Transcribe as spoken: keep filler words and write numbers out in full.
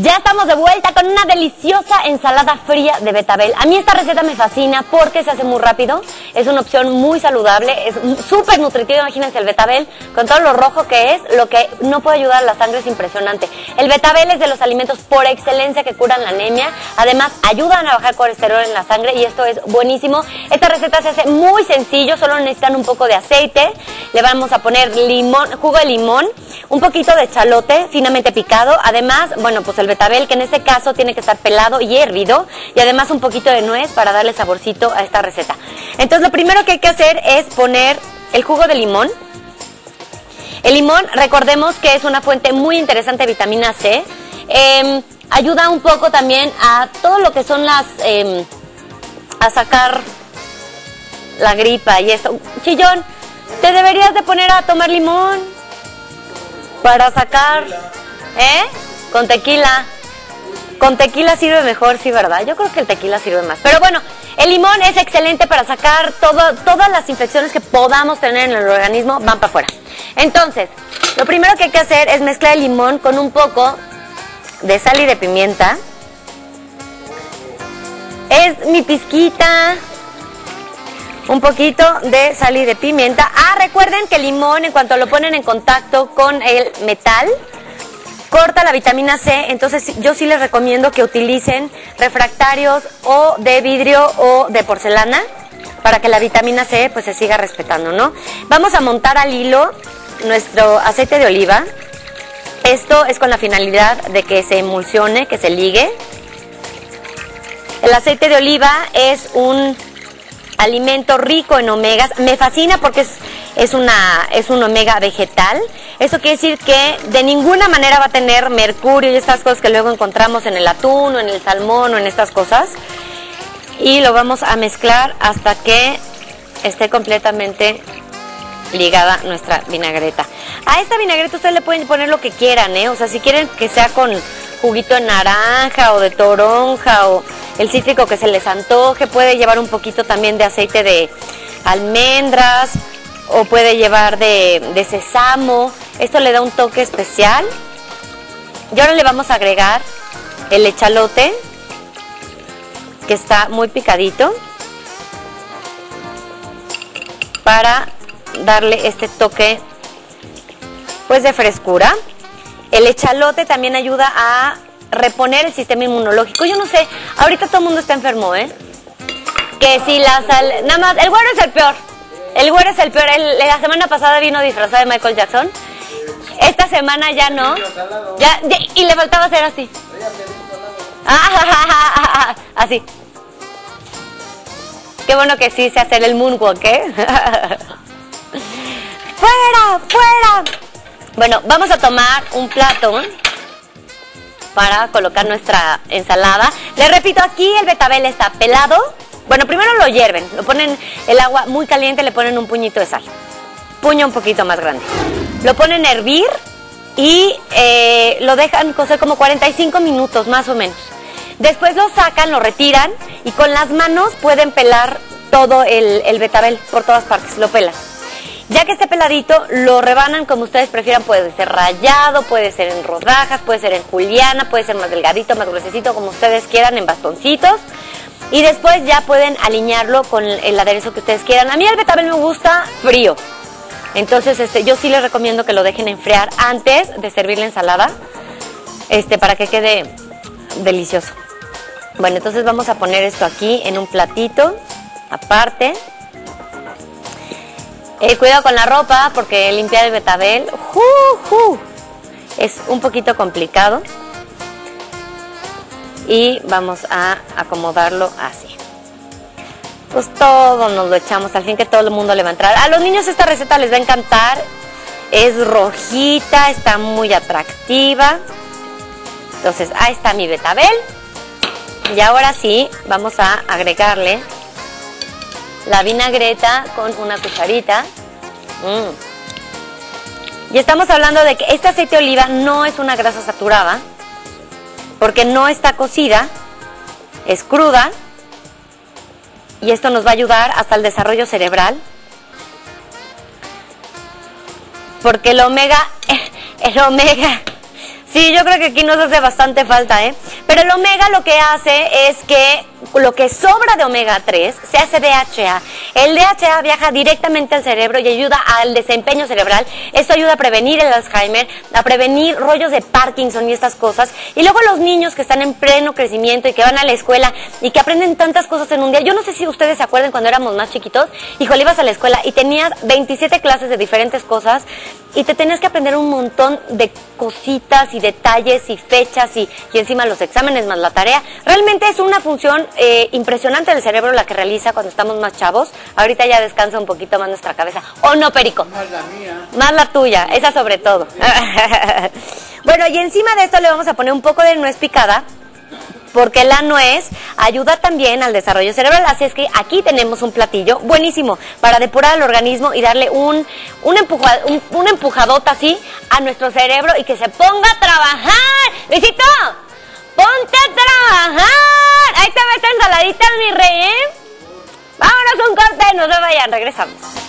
Ya estamos de vuelta con una deliciosa ensalada fría de betabel. A mí esta receta me fascina porque se hace muy rápido, es una opción muy saludable, es súper nutritiva. Imagínense el betabel con todo lo rojo que es, lo que no puede ayudar a la sangre es impresionante. El betabel es de los alimentos por excelencia que curan la anemia, además ayudan a bajar colesterol en la sangre y esto es buenísimo. Esta receta se hace muy sencillo, solo necesitan un poco de aceite, le vamos a poner limón, jugo de limón, un poquito de chalote finamente picado, además, bueno, pues el betabel, que en este caso tiene que estar pelado y hervido, y además un poquito de nuez para darle saborcito a esta receta. Entonces lo primero que hay que hacer es poner el jugo de limón. El limón, recordemos que es una fuente muy interesante de vitamina C, eh, ayuda un poco también a todo lo que son las, eh, a sacar la gripa y esto. Chillón, te deberías de poner a tomar limón para sacar, ¿eh? Con tequila. Con tequila sirve mejor, sí, ¿verdad? Yo creo que el tequila sirve más. Pero bueno, el limón es excelente para sacar todo, todas las infecciones que podamos tener en el organismo, van para afuera. Entonces, lo primero que hay que hacer es mezclar el limón con un poco de sal y de pimienta. Es mi pizquita. Un poquito de sal y de pimienta. Ah, recuerden que el limón, en cuanto lo ponen en contacto con el metal, corta la vitamina C, entonces yo sí les recomiendo que utilicen refractarios o de vidrio o de porcelana para que la vitamina C pues se siga respetando, ¿no? Vamos a montar al hilo nuestro aceite de oliva. Esto es con la finalidad de que se emulsione, que se ligue. El aceite de oliva es un alimento rico en omegas, me fascina porque es, es, una, es un omega vegetal. Eso quiere decir que de ninguna manera va a tener mercurio y estas cosas que luego encontramos en el atún o en el salmón o en estas cosas. Y lo vamos a mezclar hasta que esté completamente ligada nuestra vinagreta. A esta vinagreta ustedes le pueden poner lo que quieran, ¿eh? O sea, si quieren que sea con juguito de naranja o de toronja o el cítrico que se les antoje, puede llevar un poquito también de aceite de almendras o puede llevar de, de sésamo. Esto le da un toque especial. Y ahora le vamos a agregar el echalote, que está muy picadito, para darle este toque pues de frescura. El echalote también ayuda a reponer el sistema inmunológico. Yo no sé, ahorita todo el mundo está enfermo, ¿eh? Que si la sal... Nada más, el güero es el peor. El güero es el peor. El, la semana pasada vino disfrazado de Michael Jackson. Esta semana ya no. Ya, ya, y le faltaba hacer así. Ah, así. Qué bueno que sí sé hacer el moonwalk, ¿eh? ¡Fuera! ¡Fuera! Bueno, vamos a tomar un plato para colocar nuestra ensalada. Les repito, aquí el betabel está pelado. Bueno, primero lo hierven, lo ponen el agua muy caliente, le ponen un puñito de sal. Puño un poquito más grande. Lo ponen a hervir y eh, lo dejan cocer como cuarenta y cinco minutos más o menos. Después lo sacan, lo retiran y con las manos pueden pelar todo el, el betabel por todas partes, lo pelan. Ya que esté peladito, lo rebanan como ustedes prefieran, puede ser rallado, puede ser en rodajas, puede ser en juliana, puede ser más delgadito, más gruesecito, como ustedes quieran, en bastoncitos. Y después ya pueden alinearlo con el aderezo que ustedes quieran. A mí el betabel me gusta frío, entonces este, yo sí les recomiendo que lo dejen enfriar antes de servir la ensalada, este, para que quede delicioso. Bueno, entonces vamos a poner esto aquí en un platito aparte. Eh, cuidado con la ropa porque limpiar el betabel uh, uh, es un poquito complicado. Y vamos a acomodarlo así. Pues todo nos lo echamos, al fin que todo el mundo le va a entrar. A los niños esta receta les va a encantar. Es rojita, está muy atractiva. Entonces, ahí está mi betabel. Y ahora sí, vamos a agregarle la vinagreta con una cucharita. Mm. Y estamos hablando de que este aceite de oliva no es una grasa saturada, porque no está cocida, es cruda, y esto nos va a ayudar hasta el desarrollo cerebral, porque el omega, el omega Sí, yo creo que aquí nos hace bastante falta, ¿eh? Pero el omega lo que hace es que lo que sobra de omega tres se hace D H A. El D H A viaja directamente al cerebro y ayuda al desempeño cerebral. Esto ayuda a prevenir el Alzheimer, a prevenir rollos de Parkinson y estas cosas. Y luego los niños que están en pleno crecimiento y que van a la escuela y que aprenden tantas cosas en un día. Yo no sé si ustedes se acuerdan cuando éramos más chiquitos. Híjole, ibas a la escuela y tenías veintisiete clases de diferentes cosas y te tenías que aprender un montón de cositas y detalles y fechas y, y encima los exámenes más la tarea. Realmente es una función eh, impresionante del cerebro la que realiza cuando estamos más chavos. Ahorita ya descansa un poquito más nuestra cabeza. ¿O no, Perico? Más la mía. Más la tuya, esa sobre todo. Bueno, y encima de esto le vamos a poner un poco de nuez picada, porque la nuez ayuda también al desarrollo cerebral. Así es que aquí tenemos un platillo buenísimo para depurar el organismo y darle un, un, empuja, un, un empujadota así a nuestro cerebro y que se ponga a trabajar. Luisito, ponte a trabajar. Ahí te ves ensaladita, mi rey, ¿eh? Vámonos un corte, no se vayan, regresamos.